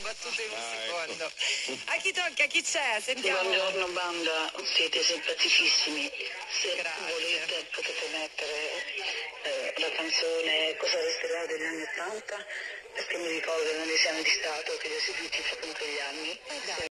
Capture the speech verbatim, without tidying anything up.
battuta in un ah, secondo. Ecco. A chi tocca? Chi c'è? Sentiamo. Buongiorno banda, siete simpaticissimi. Se Grazie. volete potete mettere eh, la canzone Cosa resterà degli anni ottanta, perché mi ricordo nelle esami di Stato che li ho seguiti per quegli anni. Eh,